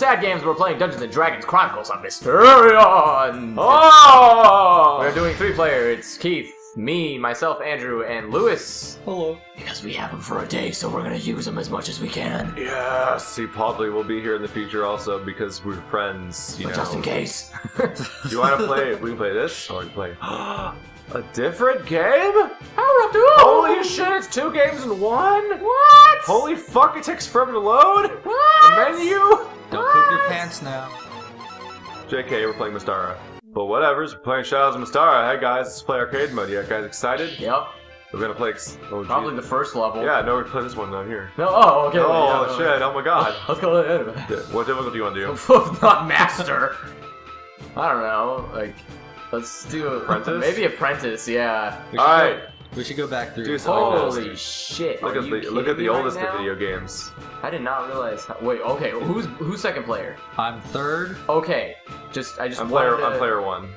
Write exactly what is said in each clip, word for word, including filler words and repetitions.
sad games, we're playing Dungeons and Dragons Chronicles of Mystara. Oh! We're doing three-player. It's Keith, me, myself, Andrew, and Lewis. Hello. Because we have him for a day, so we're gonna use him as much as we can. Yes, he probably will be here in the future also because we're friends, you but know. just in case. Do you want to play? We can play this, or we can play a different game? Power up, dude! Holy shit! It's two games in one. What? Holy fuck! It takes forever to load. What? A menu. Don't poop your pants now. J K, we're playing Mystara. But whatever's, we're playing Shadows of Mystara. Hey guys, let's play arcade mode. You guys excited? Yep. We're gonna play. Oh, Probably geez. the first level. Yeah, no, we play this one down here. No, oh, okay. Oh yeah, shit! Oh my god. Let's go ahead. What difficulty do you want to do? Not master. I don't know. Like, let's do Apprentice? maybe apprentice. Yeah. We All right. Go, we should go back through. Do something like Holy this. shit! Look Are at you the look at kidding the me right oldest now? of video games. I did not realize. How, wait. Okay. Who's who's second player? I'm third. Okay. Just I just. I'm player. wanted to- I'm player one.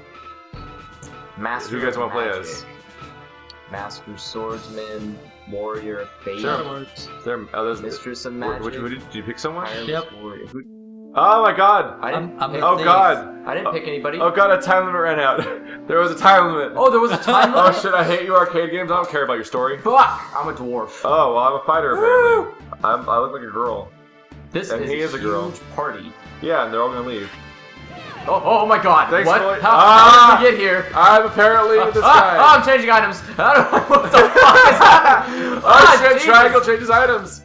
Master. Who you guys of want to play magic. as? Master swordsman, warrior of fate, Sure. Is there, oh, there's, mistress of wh- magic. which, who did, did you pick someone? tireless Yep. warrior. Who, Oh my god! I didn't. I'm- I'm pick, a Oh thief. god! I didn't pick anybody. Oh god! A time limit ran out. There was a time limit. Oh, there was a time Oh limit. shit! I hate you, arcade games. I don't care about your story. Fuck! I'm a dwarf. Oh well, I'm a fighter apparently. I'm, I look like a girl. This and is, he is a girl. huge party. Yeah, and they're all gonna leave. Oh, oh my god! Thanks, what? Floyd. How, Ah! how did we get here? I'm apparently this Ah, guy. ah, I'm changing items. I don't know what the fuck is happening. Oh Ah, shit! Jesus. Triangle changes items.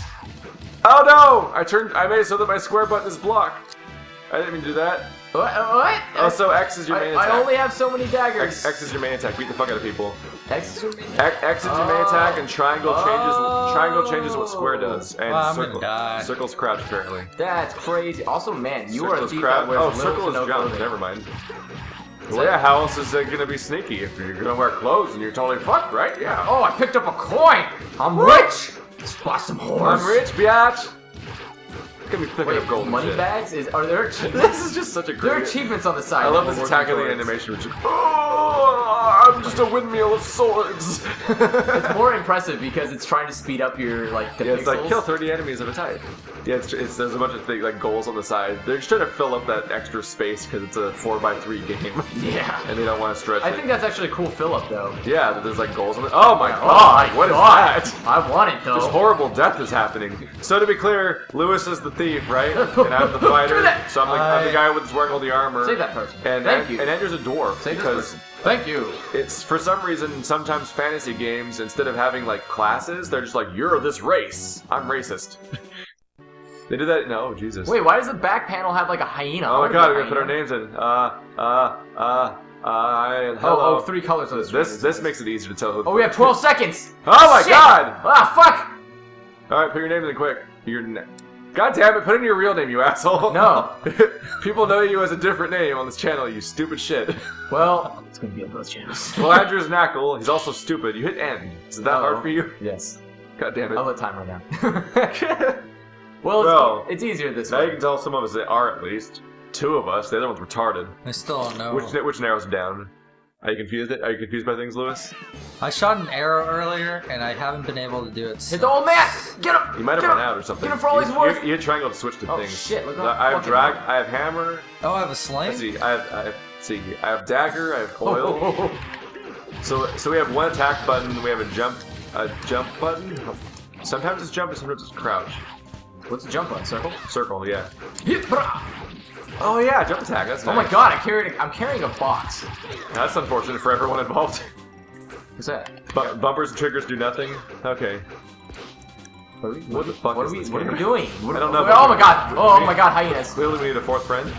Oh no! I turned. I made it so that my square button is blocked. I didn't mean to do that. What? What? Also, X is your main I, attack. I only have so many daggers. X, X is your main attack. Beat the fuck out of people. X is your main X, X is your main Oh. attack, and triangle changes. Oh. Triangle changes what square does, and Oh, I'm gonna circle. die. Circle's crouch apparently. That's crazy. Also, man, you are a Circle's thief crouch. that wears Oh, little circle to is no jump. clothing. Never mind. Is Well, that- yeah. How else is it gonna be sneaky if you're gonna wear clothes and you're totally fucked, right? Yeah. Oh, I picked up a coin. I'm rich. Let's bust some whores. I'm rich, biatch. Gonna be picking Wait, up gold and money shit. bags? Is are there achievements? This is just such a There are great. achievements on the side. I love that this we're attack of working the towards. animation, which is, oh, I'm just a windmill of swords. It's more impressive because it's trying to speed up your like the Yeah, it's like pixels. kill thirty enemies of a type. Yeah, it's, it's there's a bunch of things, like goals on the side. They're just trying to fill up that extra space because it's a four by three game, Yeah. and they don't want to stretch I it. think that's actually a cool fill up though. Yeah, that there's like goals on it. Oh my Oh god, my what is God. that? I want it though. This horrible death is happening. So to be clear, Lewis is the thief, right? And I'm the fighter. Do that. So I'm, like, I'm the I- guy with wearing all the armor. Save that person. And Thank and, you. and Andrew's a dwarf Save this because person. Thank you. it's for some reason sometimes fantasy games instead of having like classes, they're just like you're this race. I'm racist. They do that. No, Jesus. Wait, why does the back panel have like a hyena? Oh I my wanna god, be we're a gonna put our hyena. names in. Uh, uh, uh, uh, hello. Oh, oh, three colors on the screen. This this makes it easier to tell who. Oh, we have twelve seconds. Oh my Shit. god! Ah, fuck. All right, put your name in quick. Your na- God damn it! Put in your real name, you asshole. No. People know you as a different name on this channel. You stupid shit. Well, it's gonna be on both channels. Well, Andrew's Knackle. He's also stupid. You hit end. Is it that Oh. hard for you? Yes. God damn I'll it. let time run down. Well, it's, Well, it's easier this Now you way. can tell some of us that are at least two of us. The other one's retarded. I still don't know. Which which narrows it down? Are you confused? Are you confused by things, Lewis? I shot an arrow earlier, and I haven't been able to do it. Hit Since. the old man! Get him! You might have Get run him! out or something. Get him for all you, he's worth! You, you hit triangle to switch to Oh, things. shit, look how I have fucking drag. hard. I have hammer. Oh, I have a sling. Let's see. I have. I have. Let's see. I have dagger. I have Oh, coil. oh, oh, oh. So so we have one attack button. We have a jump. A jump button. Sometimes it's jump and sometimes it's crouch. What's the jump on? Circle? Circle. Yeah. Hit, brah. Oh yeah, jump attack. That's Oh nice. my god, I carried a, I'm carrying a box. That's unfortunate for everyone involved. What's that? Bu bumpers and triggers do nothing. Okay. What, are we, What the fuck what is are we, this what are we game? doing? What I are- don't know, Oh but- my god! Oh my god, hyenas! Clearly, we need a fourth friend.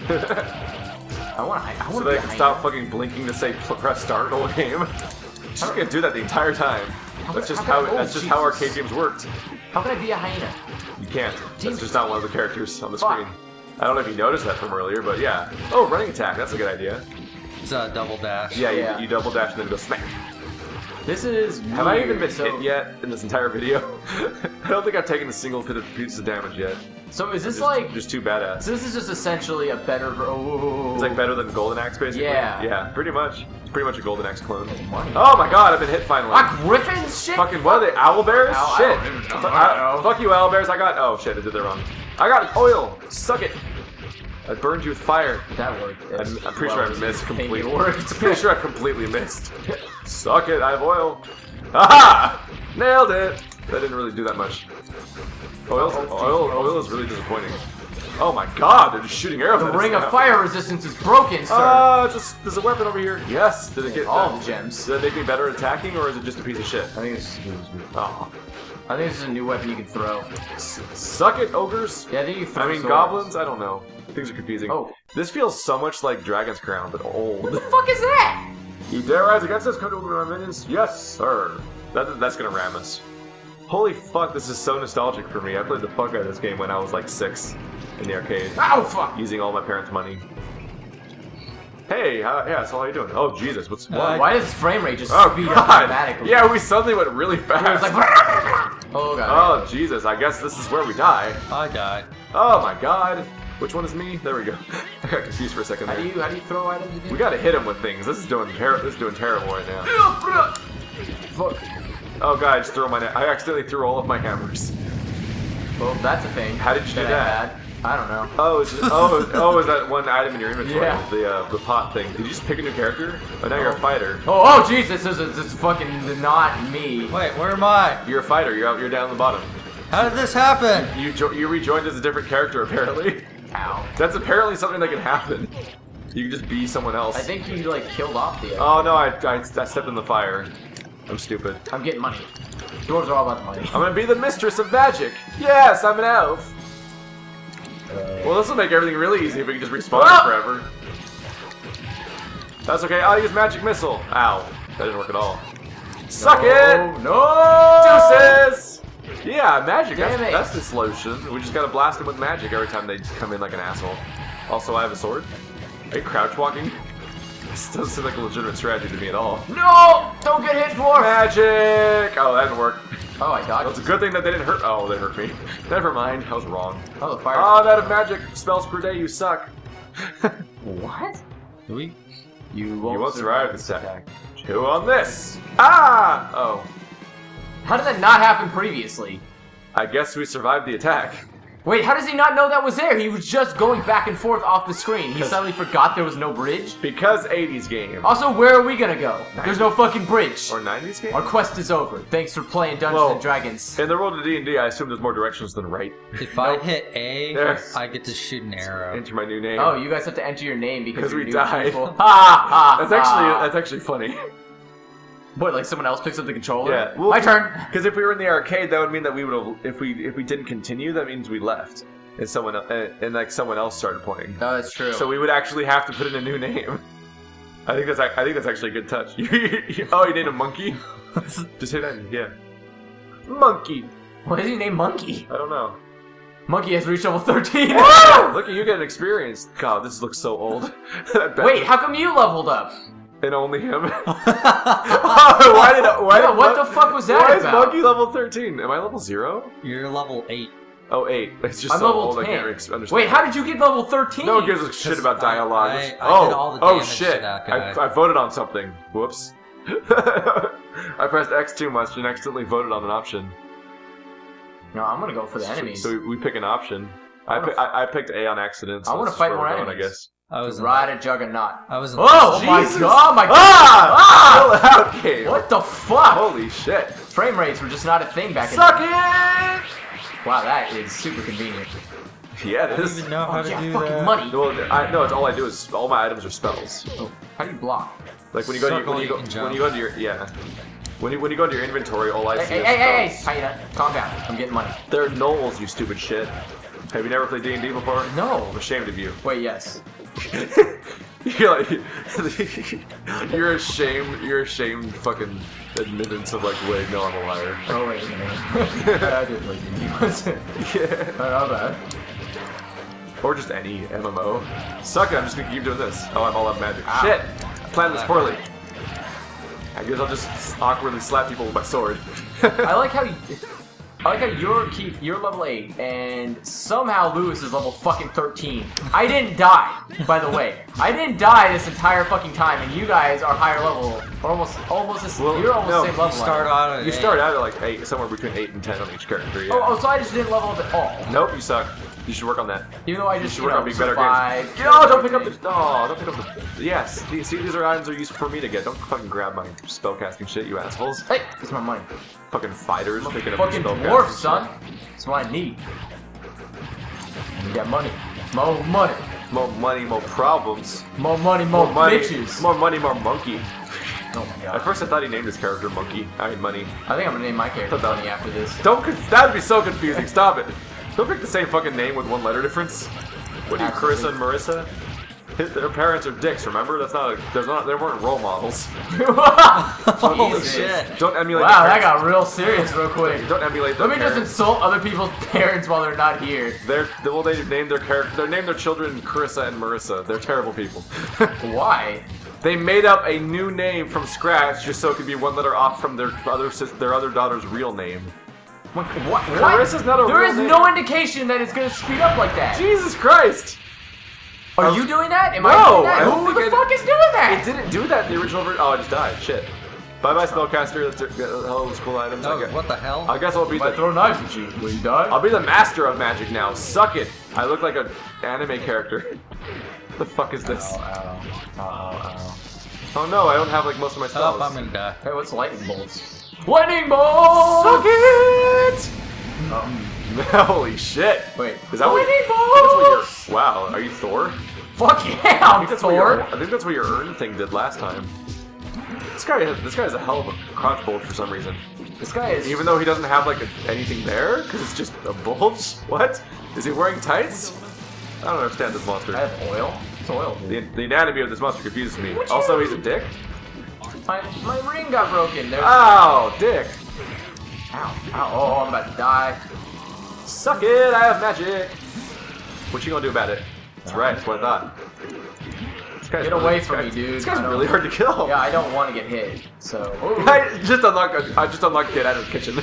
I want to. I So want they to can stop fucking blinking to say pl- press start the whole game. She's gonna do that the entire time. That's just how how. can I- oh, That's just how Jesus. arcade games worked. How can I be a hyena? You can't. Damn That's it. just not one of the characters on the Fuck. screen. I don't know if you noticed that from earlier, but yeah. Oh, running attack. That's a good idea. It's a double dash. Yeah, Yeah. You, you double dash and then go smack. This is. Have I even weird. been so, hit yet in this entire video? I don't think I've taken a single bit of piece of damage yet. So is this Just, like? just too badass. So this is just essentially a better. Oh. It's like better than Golden Axe, basically. Yeah. Yeah, pretty much. It's pretty much a Golden Axe clone. Money. Oh my god, I've been hit finally. Ah, griffins? Shit. Fucking what are they? Owl bears? Owl- I shit. don't even know. Fu- I don't know. Fuck you, owl bears. I got. Oh shit, I did that wrong. I got oil. Suck it. I burned you with fire. That worked. I'm, I'm pretty well, sure I missed completely. It worked. I'm pretty sure I completely missed. Suck it. I have oil. Aha! Nailed it. That didn't really do that much. Oil, oil, oil is really disappointing. Oh my god, they're just shooting arrows. The ring of fire resistance is broken, sir. Uh, just, there's a weapon over here. Yes. Did it get all uh, gems? Does that make me better at attacking, or is it just a piece of shit? I think it's. Oh. I think this is a new weapon you can throw. S suck it, ogres. Yeah, I think you throw I mean, swords. goblins. I don't know. Things are confusing. Oh. This feels so much like Dragon's Crown, but old. What the fuck is that? You dare rise against us? Come to my minions? Yes, sir. That, that's gonna ram us. Holy fuck, this is so nostalgic for me. I played the fuck out of this game when I was like six in the arcade. Oh fuck! Using all my parents' money. Hey, uh, yeah, so how you doing? Oh Jesus, what's Why, what? why does frame rate just Oh speed up god! automatically? Yeah, we suddenly went really fast. It was like. Oh god. Oh Jesus, I guess this is where we die. I died. Oh my god. Which one is me? There we go. I got confused for a second How there. do you how do you throw items again? We gotta hit him with things. This is doing ter this is doing terrible right now. Fuck. Oh god, I just threw my I accidentally threw all of my hammers. Well, that's a thing. How did you do I that? had. I don't know. Oh, is it, oh, oh, is that one item in your inventory? Yeah. The uh, the pot thing. Did you just pick a new character? Oh, now you're a fighter. Oh, oh Jesus, this is this is fucking not me. Wait, where am I? You're a fighter. You're out. You're down the bottom. How did this happen? You jo you rejoined as a different character apparently. Ow. That's apparently something that can happen. You can just be someone else. I think you like killed off the. Oh no, I, I I stepped in the fire. I'm stupid. I'm getting money. Dwarves are all about the money. I'm gonna be the mistress of magic. Yes, I'm an elf. Well, this will make everything really easy if we can just respawn Ah! forever. That's okay. I'll use magic missile. Ow, that didn't work at all. Suck No, it! No! Deuces! Yeah, magic. That's, Damn it. that's the solution. We just gotta blast them with magic every time they come in like an asshole. Also, I have a sword. Are you crouch walking? This doesn't seem like a legitimate strategy to me at all. No! Don't get hit, dwarf! Magic! Oh, that didn't work. Oh, I dodged. It's a good thing that they didn't hurt. Oh, they hurt me. Never mind. I was wrong. Oh, the fire. Oh, that of magic spells per day. You suck. What? Do we? You won't, You won't survive this attack. Chew on this. Ah! Oh. How did that not happen previously? I guess we survived the attack. Wait, how does he not know that was there? He was just going back and forth off the screen. He 'Cause- suddenly forgot there was no bridge? Because eighties game. Also, where are we gonna go? There's no fucking bridge. Or nineties game? Our quest is over. Thanks for playing Dungeons Well, and Dragons. In the world of D and D, I assume there's more directions than right. If I hit A, Yes. I get to shoot an arrow. Enter my new name. Oh, you guys have to enter your name because Because you're we new died. people. Ha ha! That's actually ha. that's actually funny. What, like someone else picks up the controller? Yeah. Well, My turn. Because if we were in the arcade, that would mean that we would have. If we if we didn't continue, that means we left, and someone el- and, and like someone else started playing. Oh, that's true. So we would actually have to put in a new name. I think that's ac- I think that's actually a good touch. Oh, you named a monkey? Just hit that. Yeah. Monkey. Why is he named Monkey? I don't know. Monkey has reached level thirteen. Look at you getting experience. God, this looks so old. Wait, how come you leveled up? And only him. Oh, why did I, why Yeah, did what Mon- the fuck was that Why is about? Monkey level thirteen? Am I level zero? You're level eight. Oh, eight. It's just I'm so level old I ten. can't ex- understand. Wait, how did you get level thirteen? No one gives a shit about dialogue. I- I oh, did all the oh damage to shit! that I, guy. I voted on something. Whoops. I pressed X too much and accidentally voted on an option. No, I'm gonna go for the enemies. So we, we pick an option. I I, wanna pi- I, I picked A on accident. So I wanna that's fight where more we're going, enemies. I guess. I was in Ride a juggernaut. I was in Oh my Jesus. god! My god! Ah! Ah! Chill out, game. What the fuck? Holy shit! Frame rates were just not a thing back in. Suck it! Wow, that is super convenient. Yeah, I it don't is. even know how Oh to yeah, do fucking that. money. Well, I, no, it's all I do is all my items are spells. Oh, how do you block? Like when you go to your, Circle, when you you go can jump. when you go to your yeah. When you when you go to your inventory, all I Hey, see hey, is hey, hey, hey! spells. How you doing? Calm down. I'm getting money. They're gnolls, you stupid shit. Have you never played D and D before? No. I'm ashamed of you. Wait, yes. You're like, you're ashamed. You're ashamed. Fucking admittance of like, wait, no, I'm a liar. Oh wait a minute. I didn't play D and D once. Yeah. Oh, bad. Or just any M M O. Suck it. I'm just gonna keep doing this. Oh, I'm all out of magic. Ow. Shit. I planned this poorly. I guess I'll just awkwardly slap people with my sword. I like how you, I like how you're Keith, you're level eight, and somehow Lewis is level fucking thirteen. I didn't die, by the way. I didn't die this entire fucking time, and you guys are higher level, or almost, almost this. Well, you're almost no, the same level. You start out at You eight. start out at like eight, somewhere between eight and ten on each character. Yeah. Oh, oh, so I just didn't level up at all. Nope, you suck. You should work on that. Even though I You just, should you work know, on being better survive. games. No, don't pick up the. Oh, don't pick up the. Yes. These, see, these are items that are used for me to get. Don't fucking grab my spellcasting shit, you assholes. Hey, it's my money. Fucking fighters picking up Fucking your dwarf, spellcasting son. That's what I need. You got money. More money. More money, more problems. More money, more, More money, bitches. more money, more monkey. Oh my god. At first I thought he named his character Monkey. I mean Money. I think I'm gonna name my character Money after this. Don't, that would be so confusing, stop it. Don't pick the same fucking name with one letter difference. What are you, Carissa and Marissa? His, their parents are dicks, remember? That's not a, there's not, they weren't role models. Holy Jesus. shit. Don't emulate Wow, their that parents. got real serious real quick. Don't emulate their Let me just parents. insult other people's parents while they're not here. They're, well, they named their character, they named their children Carissa and Marissa. They're terrible people. Why? They made up a new name from scratch just so it could be one letter off from their other sis, their other daughter's real name. What? What? Carissa's not a There real is name. no indication that it's gonna speed up like that. Jesus Christ! Are Um, you doing that? Am no, I doing that? I don't Who think the I- fuck is doing that? It didn't do that in the original version. Oh, I just died. Shit. Bye bye, spellcaster. That's a hell of those cool items. Oh, I guess, what the hell? I guess I'll be If I the. throw knives at you, will you die? I'll be the master of magic now. Suck it. I look like an anime character. What the fuck is this? Ow, ow, ow, ow. Oh no, I don't have like most of my spells. Oh, I'm gonna die. Hey, what's lightning bolts? Lightning bolts! Suck it! Um, Holy shit! wait. Is that what? Lightning That's what bolts! you're. Wow, are you Thor? Fuck yeah, I I'm think that's what your. Thor! I think that's what your earn thing did last time. This guy, has, this guy has a hell of a crotch bulge for some reason. This guy is. Even though he doesn't have like a, anything there, because it's just a bulge. What? Is he wearing tights? I don't understand this monster. I have oil. It's oil, The, dude. the anatomy of this monster confuses me. What Also, you- he's a dick. My, my ring got broken. There's. Ow, dick. Ow. Ow. Oh, I'm about to die. Suck it, I have magic. What you gonna do about it? That's right, that's what I thought. This guy's Get really- away this from guy- me, dude. This guy's I don't- really hard to kill. Yeah, I don't want to get hit. So. I just unlocked. I just unlocked get out of the kitchen.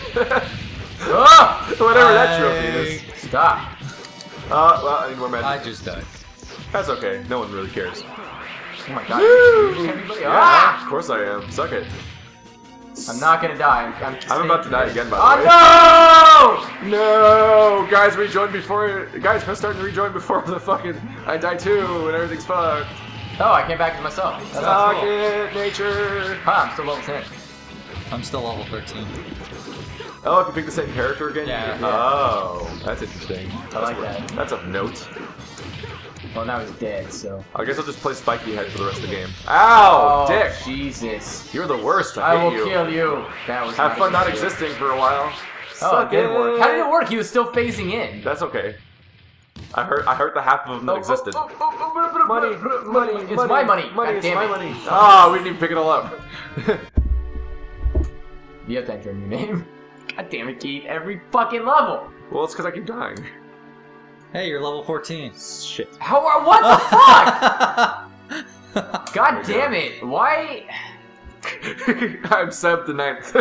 Ah! Whatever that trophy is. Stop. Uh, well, I need more magic. I just died. That's okay. No one really cares. Oh my god. Woo! You're everybody. Yeah, Ah! of course I am. Suck it. I'm not gonna die. I'm, I'm, I'm about to die again, by the way. Oh no! No, guys, rejoin before. Guys, press start to rejoin before the fucking I die too and everything's fucked. Oh, I came back to myself. That's Suck not cool. it, nature. Huh, I'm still level ten. I'm still level thirteen. Oh, I can pick the same character again. Yeah. Oh, that's interesting. I like that. That's of note. Well, now he's dead, so. I guess I'll just play Spiky Head for the rest of the game. Ow, Oh, dick! Jesus. You're the worst. I, I hate will you. kill you. That was Have not fun a not good idea. existing for a while. Oh, Suck it did work. How did it work? He was still phasing in. That's okay. I hurt. I hurt the half of them that existed. Oh, oh, oh, oh, Money, money, It's money, my money. money. God It's damn my it. money. Ah, we didn't even pick it all up. You have to enter a new name. God damn it, Keith. Every fucking level. Well, it's because I keep dying. Hey, you're level fourteen. Shit. How? What the fuck? God damn it. Why? I'm Seb the ninth.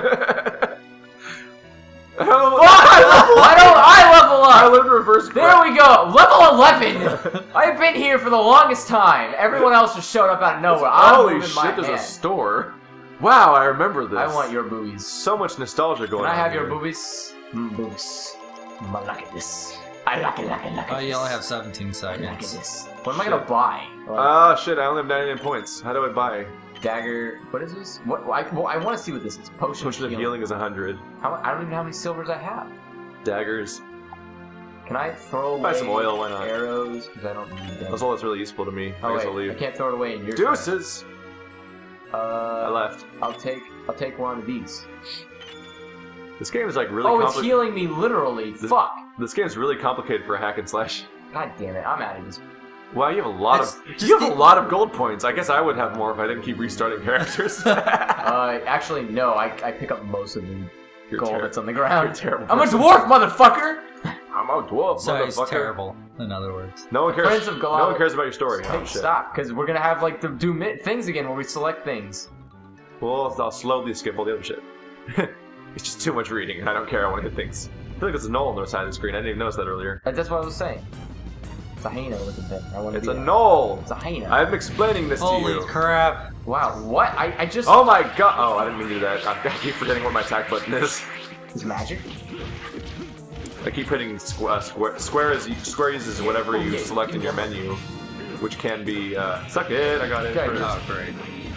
Fuck! Why don't I level I up? learned reverse. There we go. Level eleven. I've been here for the longest time. Everyone else just showed up out of nowhere. I'm Holy moving my shit! There's a hand. store. Wow, I remember this. I want your boobies. So much nostalgia going Can on. I have your here. boobies? Mm, boobies. I like this. I like it, like it, like it. Oh, you only have seventeen I like seconds. this. What am I gonna buy? Like, Ah, shit! I only have ninety-nine points. How do I buy? dagger. What is this? What? I, well, I want to see what this is. Potion, Potion of healing is one hundred. How, I don't even know how many silvers I have. Daggers. Can I throw away Buy some oil, why not? arrows? Because I don't need them. That's all that's really useful to me. I Oh guess I'll wait, I leave. can't throw it away in your turn. Deuces! Uh, I left. I'll take. I'll take one of these. This game is like really Oh, it's complicated. healing me literally. This- Fuck. This game is really complicated for a hack and slash. God damn it! I'm out of this. Wow, you have a lot It's- of just you have a the- lot of gold points. I guess I would have more if I didn't keep restarting characters. Uh, actually, no. I I pick up most of the You're gold ter- that's on the ground. You're a terrible I'm a person. dwarf, motherfucker. I'm a dwarf, So he's motherfucker. terrible, in other words. No one cares. Prince of No Goliath. one cares about your story. Hey, Oh, shit. stop, because we're gonna have like the do mi- things again where we select things. Well, I'll slowly skip all the other shit. It's just too much reading, and I don't care. I want to hit things. I feel like there's a knoll on the other side of the screen. I didn't even notice that earlier. Uh, That's what I was saying. It's a hyena looking thing. I want to It's be a that. knoll. It's a hyena. I'm explaining this to Holy you. crap. Wow, what? I, I just... Oh my god! Oh, I didn't mean to do that. I I keep forgetting what my attack button is. It's magic? I keep hitting squ uh, square. Square is square uses whatever you select in your menu, which can be. Uh, suck it! I got it. Okay, first. Oh, great.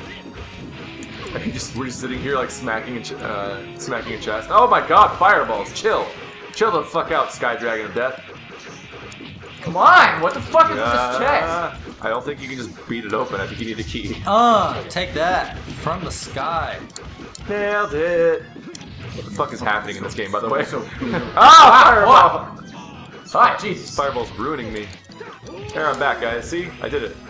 I just we're just sitting here like smacking a ch uh, smacking a chest. Oh my God! Fireballs! Chill, chill the fuck out, Sky Dragon of Death. Come on! What the fuck is Uh, this chest? I don't think you can just beat it open. I think you need a key. Uh, take that from the sky. Nailed it. What the fuck is happening in this game, by the way? So- Ah! Fireball! Ah, Jesus. Fireball's ruining me. There, I'm back, guys. See? I did it.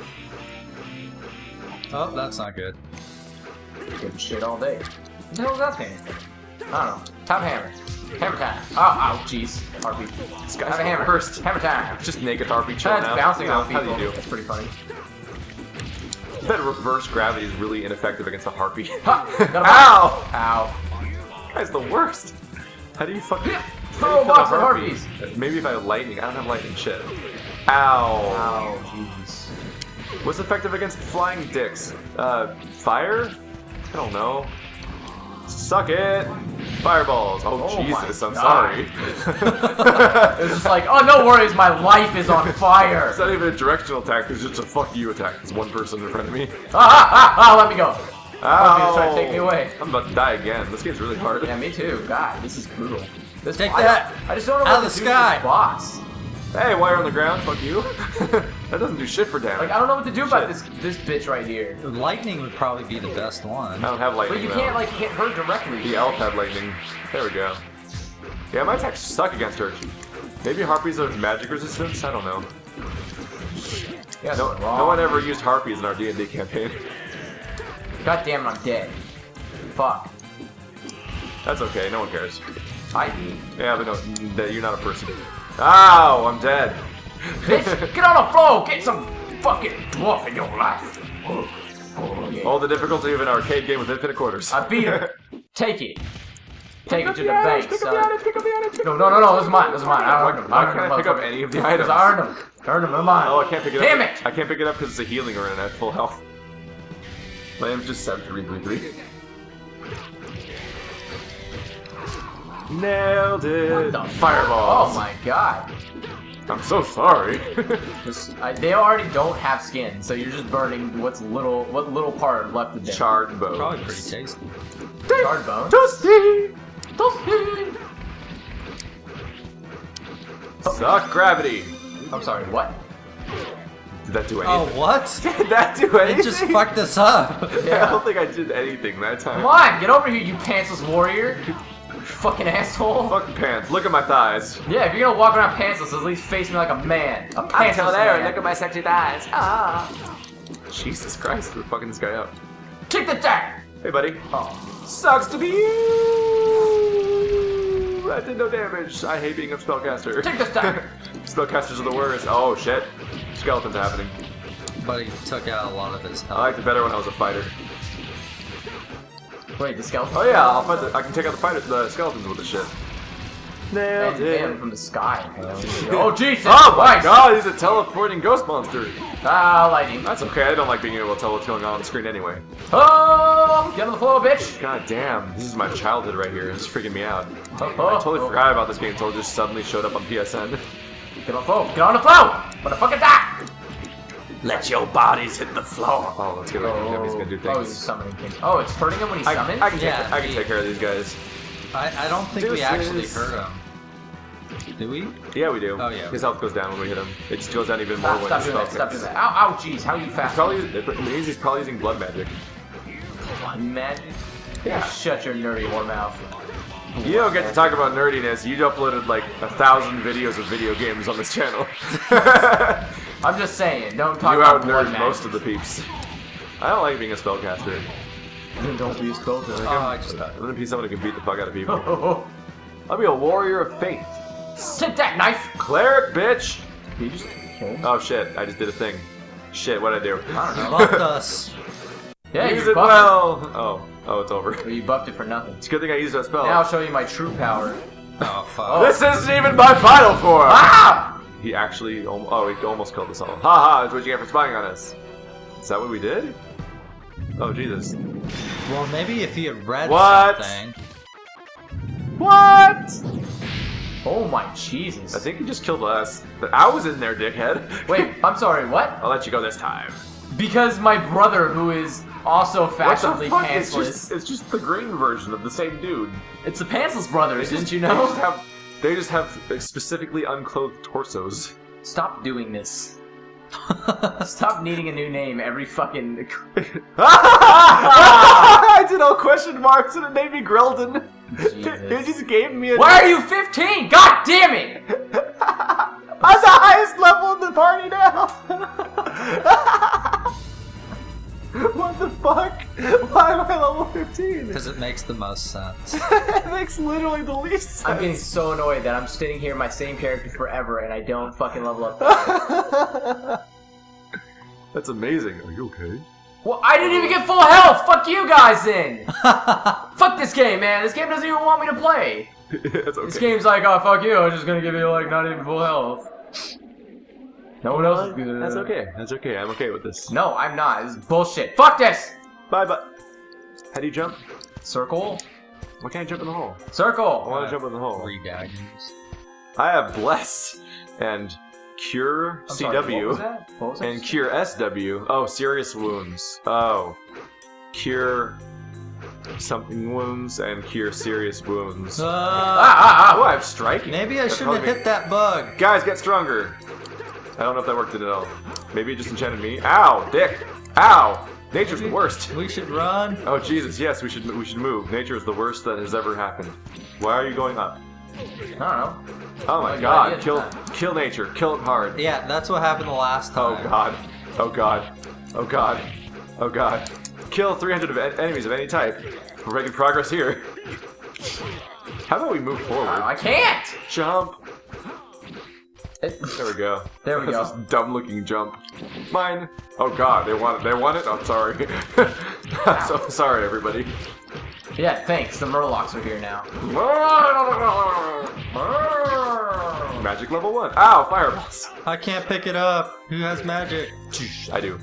Oh, that's not good. Good shit all day. What the hell is that thing? I don't know. Top hammer. Hammer time. Oh, ow, jeez. R P. This Have guy's a hammer. first. Hammer time. Just naked R P chill That's now. bouncing You know, off people. How do you do? That's pretty funny. I bet reverse gravity is really ineffective against a harpy. Ha! Got a box. Ow! Ow. Guy's the worst. How do you fucking Throw a box of harpies. Maybe if I had lightning. I don't have lightning. Shit. Ow. Ow, jeez. What's effective against flying dicks? Uh, fire? I don't know. Suck it! Fireballs! Oh, Oh Jesus, my I'm God. sorry. It's just like, oh, no worries, my life is on fire. It's not even a directional attack, it's just a fuck you attack. There's one person in front of me. Ah, ah, ah, ah, let me go. Harpy's trying to take me Ow. away. I'm about to die again. This game's really hard. Yeah, me too. God, this is brutal. This Take I that don't- I just don't know out what of to the do with sky. this boss. Hey, while you're on the ground, fuck you. That doesn't do shit for damage. Like, I don't know what to do about Shit. this this bitch right here. Lightning would probably be the best I one. don't have lightning. But you though. can't, like, hit her directly. The elf had lightning. There we go. Yeah, my attacks suck against her. Maybe harpies have magic resistance? I don't know. Yeah, No, wrong. no one ever used harpies in our D and D campaign. God damn it, I'm dead. Fuck. That's okay, no one cares. I... Yeah, but no, that- you're not a person. Ow, I'm dead. Bitch, get on the floor! Get some fucking dwarf in your life! Oh, oh, yeah. All the difficulty of an arcade game with infinite quarters. I beat her. Take it. Take it to the items, bank, pick up son. the items, pick up the items, pick No, up no, the no, no, items. this is mine, this is mine. I Why- earned them. why I earned can't them, I pick up motherfucker. any of the Because items? I earned them. I earned them, they're mine. Oh, I can't pick it up. Damn it! I can't pick it up because it's a healing or and I have full health. My name's just seven three three three. Nailed it! What the Fireballs! Oh my god. I'm so sorry. This, I, they already don't have skin, so you're just burning what's little, what little part left of them. Charred bones. Probably pretty tasty. Charred bone. Toasty! Toasty! Suck gravity! I'm sorry, what? Did that do Oh, anything? what? Did that do anything? It just fucked us up. I don't think I did anything that time. Come on, get over here, you pantsless warrior. You fucking asshole. Fucking pants. Look at my thighs. Yeah, if you're gonna walk around pantsless, at least face me like a man. A pantsless man. Look at my sexy thighs. Ah. Jesus Christ, we're fucking this guy up. Kick the deck! Hey, buddy. Oh. Sucks to be you. I did no damage. I hate being a spellcaster. Take this deck! Spellcasters are the worst. Oh shit. Skeletons happening. But he took out a lot of his I health. liked it better when I was a fighter. Wait, the skeleton? Oh yeah, I'll fight the, I can take out the fighter, the skeletons with this shit. Nailed And him from the sky. Oh, Jesus! Oh my Christ. god, he's a teleporting ghost monster. Ah, lightning. That's okay, I don't like being able to tell what's going on on the screen anyway. Oh, get on the floor, bitch! God damn, this is my childhood right here. This is freaking me out. Oh, I totally oh. forgot about this game until it just suddenly showed up on P S N. Get on the floor! Get on the floor! Motherfucker, die! Let your bodies hit the floor. Oh, let's get rid of him. He's gonna do Oh, he's things. summoning things. Oh, it's hurting him when he I, summons? I can, take, Yeah, I can he- take care of these guys. I, I don't think we Deuces. actually hurt him. Do we? Yeah, we do. Oh, yeah. His health goes down when we hit him. It just goes down even more Stop, when stop his doing spell that, stop hits. doing that. Ow, ow, jeez, how are you He's fast? probably, it means he's probably using blood magic. Blood magic? Yeah. Shut your nerdy whore mouth. You don't get to talk about nerdiness. You uploaded like a thousand videos of video games on this channel. I'm just saying, don't talk You about out blood nerd magic. most of the peeps. I don't like being a spellcaster. Don't be a spellcaster. Oh, I just I'm gonna be someone who can beat the fuck out of people. Oh, I'll be a warrior of faith. take that knife! Cleric, bitch! Did you just kill him? Oh shit, I just did a thing. Shit, what'd I do? I don't know. buffed us. Yeah, Use you it buffed well! Oh, oh, it's over. it. You buffed it for nothing. It's a good thing I used that spell. Now I'll show you my true power. Oh, fuck. Oh. This isn't even my final form! Ah! He actually, al- oh, he almost killed us all. Ha ha, that's what you get for spying on us. Is that what we did? Oh, Jesus. Well, maybe if he had read What? something. What? Oh my Jesus. I think you just killed us. But I was in there, dickhead. Wait, I'm sorry, what? I'll let you go this time. Because my brother, who is also What the fashionably fuck? It's pantsless. just, it's just the green version of the same dude. It's the Pantsless brothers, They didn't just- you They know? just have, they just have specifically unclothed torsos. Stop doing this. Stop needing a new name every fucking... I did all question marks and it made me Greldon. Jesus. It just gave me a... Why are you fifteen? God damn it! I'm the highest level in the party now! What the fuck? Why am I level fifteen? Because it makes the most sense. It makes literally the least sense. I'm getting so annoyed that I'm sitting here my same character forever and I don't fucking level up. That's amazing. Are you okay? Well, I didn't even get full health! Fuck you guys then! Fuck this game, man! This game doesn't even want me to play! That's okay. This game's like, oh, fuck you, I'm just gonna give you, like, not even full health. No one else is good. That's okay. That's okay. I'm okay with this. No, I'm not. This is bullshit. Fuck this! Bye, bye. How do you jump? Circle? Why can't I jump in the hole? I Circle! want to jump in the hole. Three daggers. I have Bless and Cure I'm C sorry, W what was that? What was that? and Cure S W. Oh, serious wounds. Oh. Cure something wounds and Cure serious wounds. Uh, Ah, ah, Oh, ah! I have striking. maybe I That's shouldn't have probably- hit that bug. Guys, get stronger. I don't know if that worked at all. Maybe it just enchanted me. Ow, dick. Ow. Nature's the worst. We should run. Oh Jesus, yes, we should we should move. Nature is the worst that has ever happened. Why are you going up? I don't know. Oh my Well, God! yeah, Kill, yeah. kill nature. Kill it hard. Yeah, that's what happened the last Oh time. God! Oh God! Oh God! Oh God! Kill three hundred of en enemies of any type. We're making progress here. How about we move forward? Oh, I can't! Jump. It- There we go. There we That's go. this dumb-looking jump. Mine. Oh God! They want it. They want it. I'm sorry. I'm so sorry, everybody. Yeah, thanks. The Murlocs are here now. Magic level one. Ow! Fireballs. I can't pick it up. Who has magic? I do.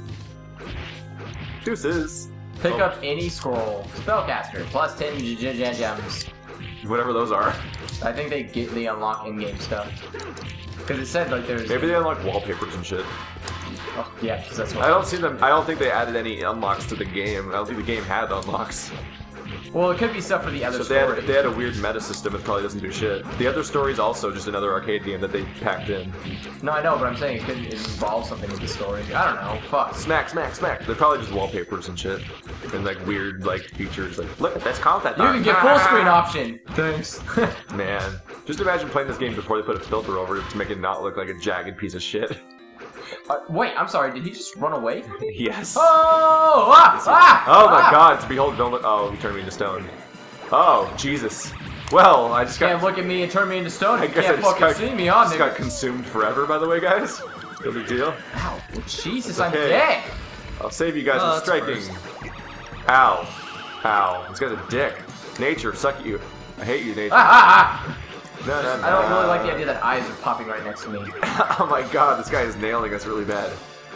Deuces. Pick Oh. up any scroll. Spellcaster. Plus ten j- j- j- gems. Whatever those are. I think they get they unlock in-game stuff. Because it said like there's... Maybe they unlock wallpapers and shit. Oh, yeah, because that's what... I don't see them. I don't think they added any unlocks to the game. I don't think the game had unlocks. Well, it could be stuff for the other So if they, had, stories. if they had a weird meta system, it probably doesn't do shit. The other story is also just another arcade game that they packed in. No, I know, but I'm saying it could involve something with the story. I don't know. Fuck. Smack, smack, smack. They're probably just wallpapers and shit, and like weird like features. Like, look at this content. You art. can get full screen option. Thanks. Man, just imagine playing this game before they put a filter over it to make it not look like a jagged piece of shit. uh, wait, I'm sorry. Did he just run away? Yes. Oh! Ah! Ah! Oh my ah! God! Behold, don't look. Oh, he turned me into stone. Oh Jesus. Well, I just got. Can't look at me and turn me into stone. I You guess I can't just fucking got, see me on just there. got consumed forever. By the way, guys. No big deal. Ow! Jesus, It's I'm okay. dead. I'll save you guys Oh, with that's striking. Ow. Ow. This guy's a dick. Nature, suck at you. I hate you, nature. Ah! Ah! No, no, no. I don't really like the idea that eyes are popping right next to me. Oh my God, this guy is nailing us really bad.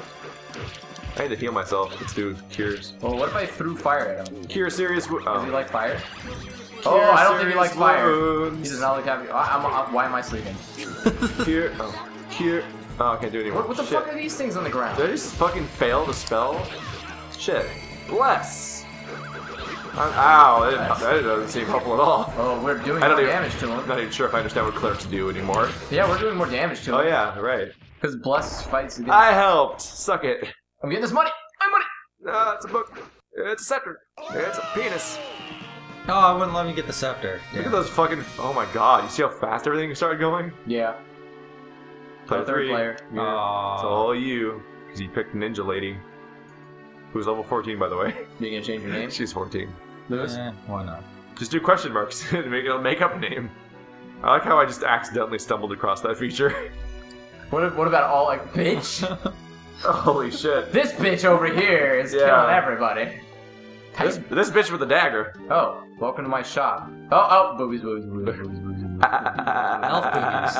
I need to heal myself. Let's do cures. Well, what if I threw fire at him? Cure serious wo- Does he oh. like fire? Cure Oh, I don't think he serious likes fire. wounds. He does not like having. I, I'm, I'm, why am I sleeping? Cure. Oh. Cure. Oh, I can't do it anymore. What, what the Shit. fuck are these things on the ground? Did I just fucking fail the spell? Shit. Bless. I'm, ow, that, didn't, that doesn't seem helpful at all. Oh, we're doing I more don't even, damage to I'm him. not even sure if I understand what clerics do anymore. Yeah, we're doing more damage to him. Oh yeah, right. Because Bless fights against. I helped. Suck it. I'm getting this money. My money. No, it's a book. It's a scepter. It's a penis. Oh, it wouldn't let me get the scepter. Look Damn. at those fucking. Oh my God! You see how fast everything started going? Yeah. Player Oh, third three. player. Yeah. Aw. It's all you. Because you picked Ninja Lady, who's level fourteen, by the way. You gonna change your name? She's fourteen. Lewis? Eh, why not? Just do question marks and make it'll make up a name. I like how I just accidentally stumbled across that feature. What, what about all like bitch? Holy shit! This bitch over here is Yeah. killing everybody. This this bitch with the dagger. Oh, welcome to my shop. Oh, oh, boobies, boobies, boobies, boobies, boobies. Elf boobies.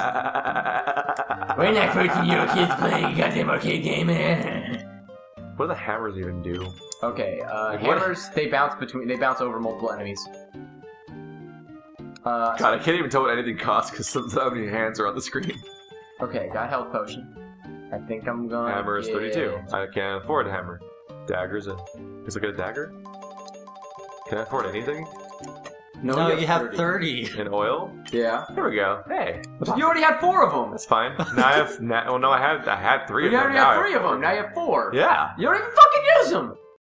We're not fourteen year old kids playing a goddamn arcade game. What do the hammers even do? Okay, uh, Like, what- hammers, they bounce between, they bounce over multiple enemies. Uh, God, I can't even tell what anything costs because so many hands are on the screen. Okay, got health potion. I think I'm gonna. Hammer is get... thirty-two. I can't afford a hammer. Daggers. A... Is I get a dagger? Can I afford anything? No, no you, you have thirty. In oil? Yeah. Here we go. Hey. You already had four of them. That's fine. Now I have. Now, oh no, I had. I had three You of them. already Now have I three of them. Now you have four. Yeah. You don't even fucking use them.